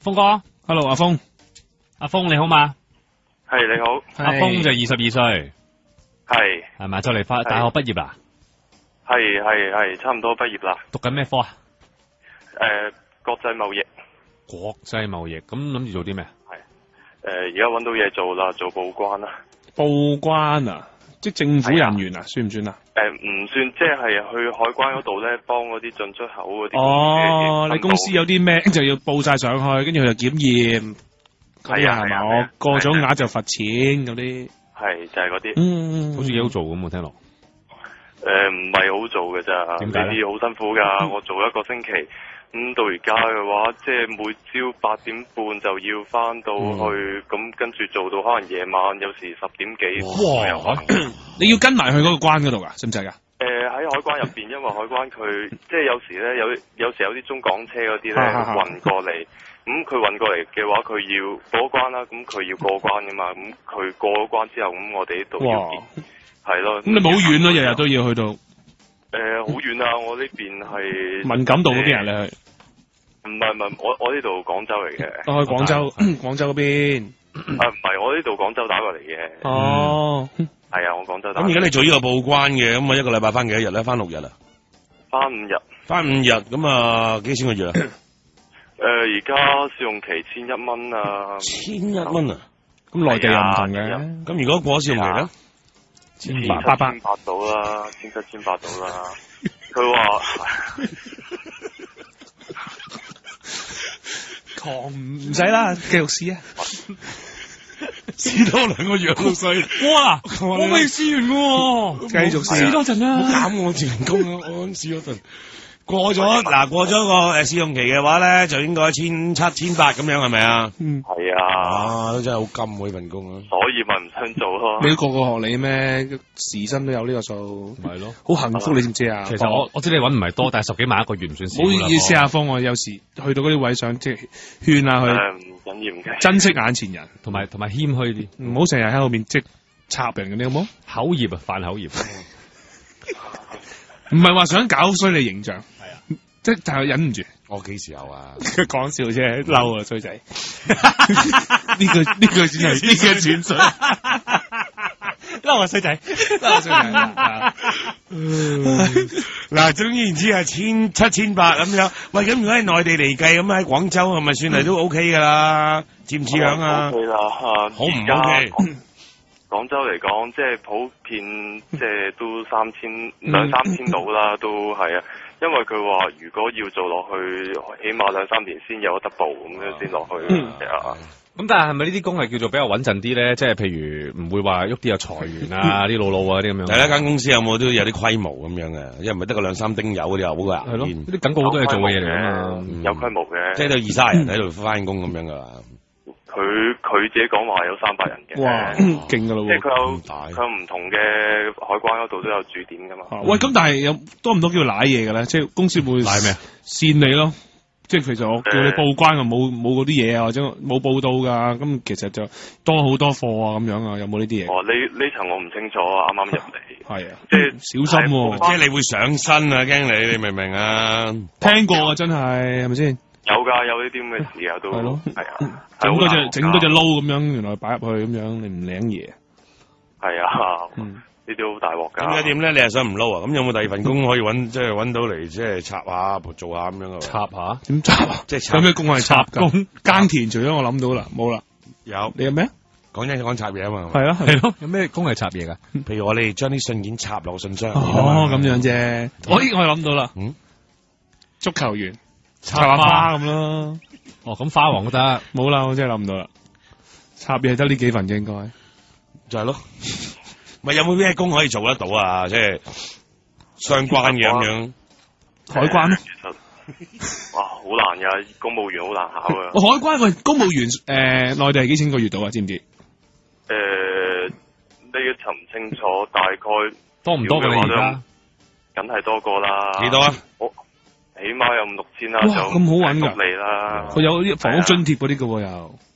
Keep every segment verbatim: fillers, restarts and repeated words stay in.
峰哥 ，Hello， 阿峰， 阿峰你好嘛？ 係你好， 阿峰就二十二歲， 係係咪就嚟翻大學畢業啦？ 係係係差唔多畢業啦。 讀緊咩科啊？ 誒、呃，國際貿易。 國際貿易，咁諗住做啲咩？ 係誒，而家搵到嘢做啦，做報關啦。 報關啊，即係政府人員啊，算唔算啊？ 誒、呃，唔算，即係去海關嗰度咧，幫嗰啲進出口嗰啲。 哦，你公司有啲咩就要報晒上去，跟住佢就檢驗。 係啊， 係嘛？我過咗額就罰錢嗰啲。 係就係嗰啲。 嗯， 好似幾好做咁，我聽落。 誒、呃，唔係好做嘅咋？ 點解咧？ 呢啲好辛苦噶，我做一個星期。咁、嗯、到而家嘅話，即係每朝八點半就要翻到去，咁、嗯、跟住做到可能夜晚，有時十點幾。 哇！你要跟埋去嗰個關嗰度噶，使唔使噶？ 誒、呃，喺海關入邊，因為海關佢即係有時咧，有有時有啲中港車嗰啲咧運過嚟，咁佢運過嚟嘅話，佢要過關啦，咁佢要過關噶嘛，咁佢過咗關之後，咁我哋呢度要檢，係咯。咁你冇遠咯，日日都要去到。 誒、呃，好遠啊！我呢邊係敏感度嗰邊啊，你去？ 唔係唔係，我我呢度廣州嚟嘅。 我去廣州，廣州嗰邊。 啊，唔係，我呢度廣州打過嚟嘅。 哦。 係啊，我廣州打過嚟。 咁而家你做呢個報關嘅，咁啊一個禮拜翻幾多日咧？翻六日啊？ 翻五日。 翻五日，咁啊幾錢個月啊？ 誒、呃，而家試用期千一蚊啊。 千一蚊啊？ 咁內地又唔同嘅。 咁如果過咗試用期咧？ 千八八百。千八到啦，千七千八到啦。佢話。 狂唔使啦，繼續試啊！ 試多兩個月好衰。 哇！我未試完喎， 繼續試試多陣啦。 唔好減我人工啊！我試多陣。過咗嗱，過咗個誒試用期嘅話咧，就應該千七千八咁樣係咪啊？ 嗯， 係啊。 啊，都真係好金喎呢份工啊！ 所以咪唔想做咯。 你個個學你咩？時薪都有呢個數， 係咯， 好幸福你知唔知啊？ 其實我我知你搵唔係多，但係十幾萬一個月唔算少。 唔好意思啊，方，我有時去到嗰啲位想即係勸下佢， 誒，唔緊要唔緊。 珍惜眼前人， 同埋同埋謙虛啲， 唔好成日喺後面即係插人嘅，你好冇？ 口業啊，犯口業。 唔係話想搞衰你形象。即係但係忍唔住， 我幾時有啊？ 講笑啫，嬲啊衰仔！呢個呢個先係呢個轉水，嬲啊衰仔，嬲啊衰仔！ 嗱，總而言之係千七千八咁樣。喂，咁如果喺內地嚟計，咁喺廣州係咪算係都 OK 噶啦？似唔似樣啊 ？OK 啦， 好唔 OK？ 廣州嚟講，即係普遍，即係都三千兩三千到啦，都係啊。因為佢話如果要做落去，起碼兩三年先有得報咁樣先落去。係啊。 咁但係係咪呢啲工係叫做比較穩陣啲咧？即係譬如唔會話喐啲有裁員啊，啲老老啊啲咁樣。 第一間公司有冇都有啲規模咁樣嘅？因為唔係得個兩三丁友嗰啲又好噶。 係咯，呢啲感覺好多嘢做嘅嘢嚟啊嘛。 有規模嘅。 即係都二卅人喺度翻工咁樣噶啦。 佢佢自己講話有三百人嘅。 哇，勁噶咯！ 即係佢有佢有唔同嘅海關嗰度都有駐點噶嘛。 喂，咁但係有多唔多叫瀨嘢嘅咧？即係公司會瀨咩啊？ 線你咯。即係其實我叫你報關啊，冇冇嗰啲嘢啊，或者冇報到噶，咁其實就多好多貨啊，咁樣啊，有冇呢啲嘢？ 哦，呢呢層我唔清楚啊，啱啱入嚟。 係啊， 即係小心喎， 即係你會上身啊，驚你，你明唔明啊？ 聽過啊，真係係咪先？ 有㗎，有呢啲咁嘅事啊，都係咯， 係啊， 整多隻整多隻撈咁樣，原來擺入去咁樣，你唔領嘢。 係啊，呢啲好大鑊㗎。 咁而家點咧？你係想唔撈啊？咁有冇第二份工可以揾，即係揾到嚟，即係插下做下咁樣啊？ 插下？ 點插啊？ 即係插有咩工係插工？耕田除咗我諗到啦，冇啦。 有。 你有咩？ 講真講插嘢啊嘛。 係咯係咯。有咩工係插嘢㗎？ 譬如我哋將啲信件插落信箱。 哦，咁樣啫。我依我諗到啦。 嗯。 足球員插下花咁咯。 哦，咁花王都得。 冇啦，我真係諗唔到啦。插嘢得呢幾份啫，應該。 就係咯。咪有冇咩工可以做得到啊？即係相關嘅咁樣。 海關咧？ 其實，哇，好難噶，公務員好難考啊。 我海關喂，公務員誒，內地係幾錢個月到啊？知唔知？ 誒，呢一層唔清楚，大概多唔多嘅你而家？ 梗係多過啦。 幾多啊？ 我起碼有五六千啦。 哇，咁好揾㗎。 福利啦。 佢有啲房屋津貼嗰啲㗎喎又。 係啊。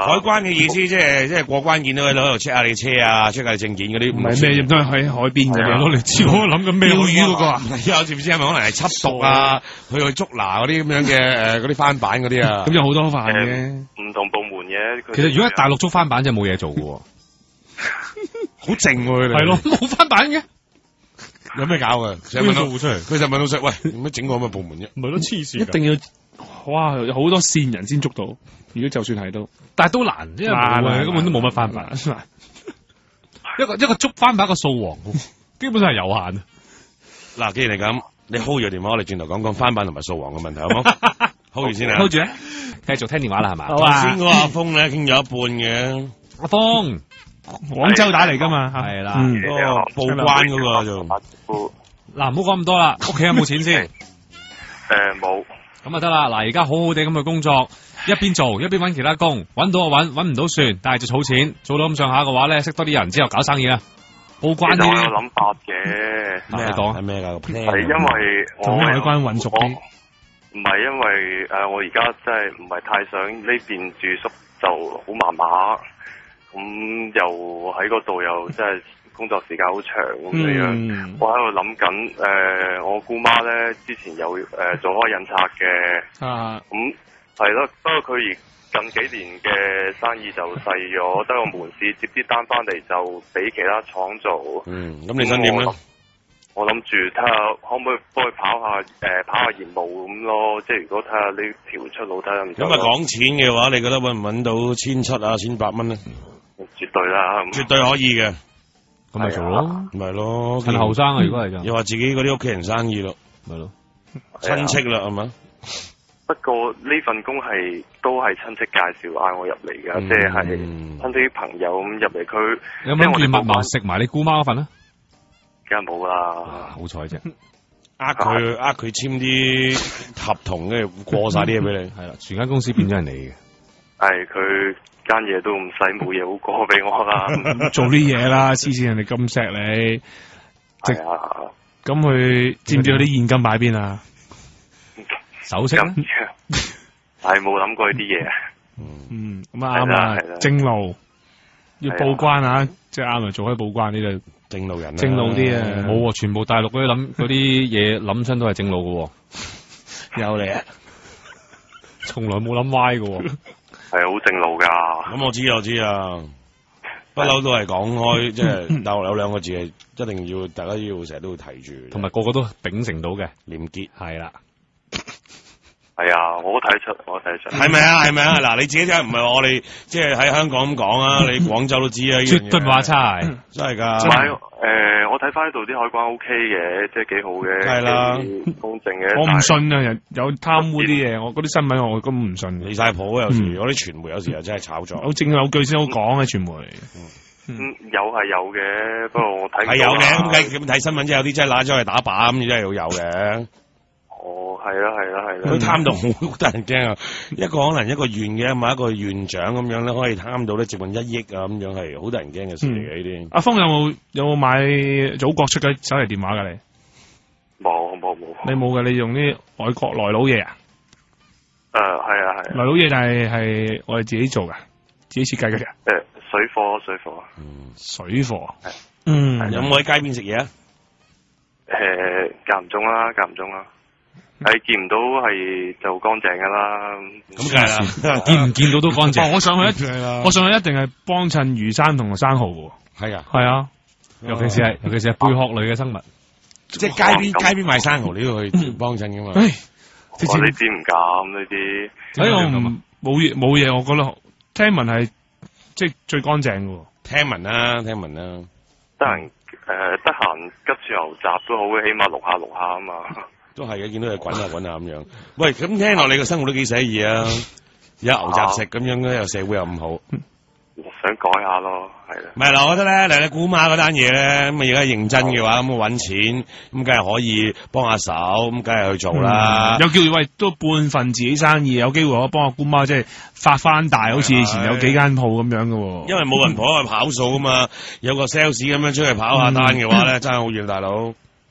海關嘅意思即係即係過關見到佢喺度 check 下你車啊 check 下你證件嗰啲， 唔係咩，都係喺海邊嘅嘢攞嚟知我諗緊咩？釣魚嗰個啊？ 有知唔知係咪可能係緝毒啊？去去捉拿嗰啲咁樣嘅誒嗰啲翻版嗰啲啊？ 咁有好多飯嘅。 唔同部門嘅。 其實如果喺大陸捉翻版真係冇嘢做嘅喎， 好靜喎佢哋。 係咯，冇翻版嘅。 有咩搞㗎？成日問到出嚟，佢就問到實，喂，點解整個咁嘅部門啫？ 唔係咯，黐線。一定要，哇！有好多線人先捉到。如果就算係都， 但係都難，因為冇根本都冇乜翻版。一個一個捉翻版一個掃黃，基本上係有限。 嗱，既然係咁，你 hold 住電話，我哋轉頭講講翻版同埋掃黃嘅問題，好唔好 ？hold 住先啊 ！hold 住咧，繼續聽電話啦，係嘛？ 好啊。 頭先嗰個阿峰咧傾咗一半嘅， 阿峰， 廣州打嚟㗎嘛？ 係啦， 嗰個報關嗰個就嗱，唔好講咁多啦，屋企有冇錢先？ 誒冇。 咁啊得啦，嗱，而家好好地咁去工作，一邊做一邊揾其他工，揾到就揾，揾唔到算，但係就儲錢，做到咁上下嘅話咧，識多啲人之後搞生意啦。報關其實我有啲， 諗法嘅。 咩講？ 係咩㗎？ 係因為我同海關混熟啲。 唔係因為誒、呃，我而家真係唔係太想呢邊住宿就好麻麻，咁、嗯、又喺嗰度又真係工作時間好長咁樣。 嗯、 我喺度諗緊誒，我姑媽咧之前有誒、呃、做開印刷嘅， 啊， 咁係咯。不過佢而近幾年嘅生意就細咗，得個門市接啲單翻嚟就俾其他廠做。 嗯，咁你想點咧？ 我諗住睇下可唔可以幫佢跑下誒、呃、跑下業務咁咯，即係如果睇下呢條出路睇下唔得。 咁啊講錢嘅話，你覺得搵唔搵到千七啊千八蚊咧？ 絕對啦， 絕對可以嘅。 咁咪做咯， 咪咯， 趁後生啊！如果係咁， 又話自己嗰啲屋企人生意咯， 咪咯， 親戚啦係嘛？ 不過呢份工係都係親戚介紹嗌我入嚟嘅，即係係親戚朋友咁入嚟。佢有冇諗住密謀食埋你姑媽嗰份啊？ 梗係冇啦， 好彩啫！ 呃佢呃佢簽啲合同，跟住過晒啲嘢俾你， 係啦，全間公司變咗人嚟嘅。 係佢間嘢都唔使冇嘢好過俾我啦， 做啲嘢啦，黐線人哋咁錫你， 係啊， 咁佢知唔知有啲現金擺邊啊？ 首飾咧， 係冇諗過呢啲嘢。 嗯，咁啊啱啊，正路要報關啊，即係啱啊，做開報關呢度。 正路人， 正路啲啊， 冇喎，全部大陸嗰啲諗嗰啲嘢諗親都係正路嘅， 有嚟啊， 從來冇諗歪嘅， 係好正路噶。 咁我知我知啊，不嬲都係講開，即係大陸有兩個字係一定要大家要成日都要提住， 同埋個個都秉承到嘅廉潔， 係啦。 係啊，我都睇出，我睇出。 係咪啊？係咪啊？嗱，你自己真係唔係話我哋即係喺香港咁講啊？你廣州都知啊， 絕對話差， 真係㗎。 唔係誒，我睇翻呢度啲海關 O K 嘅，即係幾好嘅， 係啦， 公正嘅。 我唔信啊，人有貪污啲嘢，我嗰啲新聞我根本唔信。 離晒譜有時，嗰啲傳媒有時又真係炒作。 有證有據先好講嘅傳媒。 嗯，有係有嘅，不過我睇係有嘅，咁計咁睇新聞，即係有啲真係揦咗去打靶咁，真係要有嘅。 哦，係啦，係啦，係啦。 佢貪到好得人驚啊！一個可能一個縣嘅，某一個縣長咁樣咧，可以貪到咧接近一億啊，咁樣係好得人驚嘅事嚟嘅呢啲。 阿峰有冇有冇買祖國出嘅手提電話㗎你？ 冇冇冇。 你冇嘅，你用啲外國來佬嘢啊？ 誒，係啊係。 來佬嘢但係係我哋自己做㗎，自己設計嘅。 誒，水貨水貨。 嗯，水貨。嗯。 有冇喺街邊食嘢啊？ 誒，間唔中啦，間唔中啦。係見唔到係就乾淨噶啦， 咁梗係啦， 見唔見到都乾淨。 哦，我上去一，我上去一定係幫襯魚生同生蠔嘅。 係啊， 係啊， 尤其是係尤其是係貝殼類嘅生物， 即係街邊街邊賣生蠔，你都要去幫襯噶嘛。 我呢啲唔敢呢啲。 哎，我唔冇嘢冇嘢，我覺得聽聞係即係最乾淨嘅。 聽聞啦，聽聞啦。 得閒誒，得閒吉住牛雜都好嘅，起碼淥下淥下啊嘛。 都係嘅，見到佢滾下滾下咁樣。喂，咁聽落你個生活都幾寫意啊！有牛雜食咁樣咧，又社會又咁好。 想改下咯，係啦。 唔係嗱，我覺得咧，嗱你姑媽嗰單嘢咧，咁啊而家認真嘅話，咁啊揾錢，咁梗係可以幫下手，咁梗係去做啦。 嗯、有機會喂，都半份自己生意，有機會我幫阿姑媽即係發翻大，好似以前有幾間鋪咁樣嘅。 因為冇人婆去跑數啊嘛，有個 sales 咁樣出去跑下單嘅話咧，爭好遠，大佬。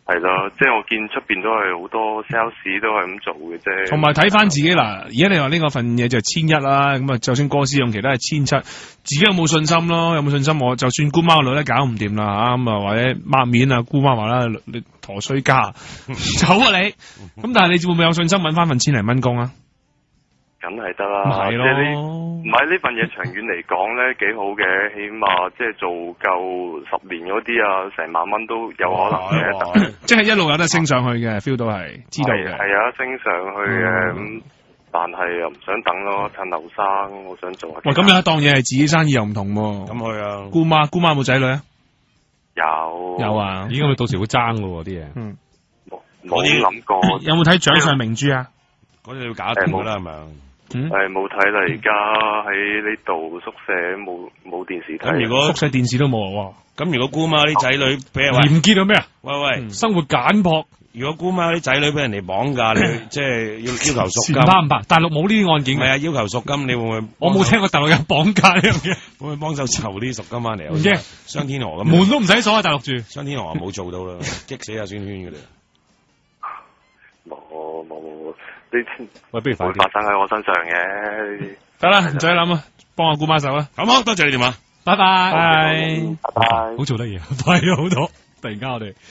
係咯，即係我見出邊都係好多 sales 都係咁做嘅啫。 同埋睇翻自己嗱，而家你話呢個份嘢就係千一啦，咁啊，就算過試用期都係千七，自己有冇信心咯？有冇信心？我就算姑媽個女咧搞唔掂啦嚇，咁啊或者抹面啊，姑媽話啦，你陀衰家走啊你！咁但係你會唔會有信心揾翻份千零蚊工啊？ 梗係得啦， 咪係咯即係呢唔係呢份嘢長遠嚟講咧幾好嘅，起碼即係做夠十年嗰啲啊，成萬蚊都有可能嘅。 即係一路有得升上去嘅 feel 到係知道嘅。 係啊，升上去嘅咁、 嗯， 但係又唔想等咯，趁後生，我想做下。 喂，咁有一檔嘢係自己生意又唔同喎。 咁去啊！ 姑媽姑媽有冇仔女啊？ 有有啊， 咦，咁佢到時會爭噶喎啲嘢。 嗯， 冇冇諗過。 有冇睇掌上明珠啊？ 嗰啲要搞掂㗎啦，係咪啊？ 嗯， 誒冇睇啦，而家喺呢度宿舍冇冇電視睇。 咁如果宿舍電視都冇喎。 咁如果姑媽啲仔女俾人喂廉潔到咩啊？ 喂喂， 嗯生活簡樸， 如果姑媽啲仔女俾人哋綁架，你即係要要求贖金， 全包唔包？大陸冇呢啲案件嘅。 唔係啊，要求贖金，你會唔會？ 我冇聽過大陸有綁架呢樣嘢， 會唔會幫手籌啲贖金翻嚟？ 唔驚雙天河咁， 門都唔使鎖喺大陸住。 雙天河啊冇做到啦，激死阿孫圈噶啦。 冇冇冇，呢喂，不如快會啲發生喺我身上嘅。 得啦，唔使諗啊，幫阿姑媽手啊。 好冇？多謝你電話。 拜拜。 拜。 拜拜。 好做得嘢，快咗好多。突然間我哋。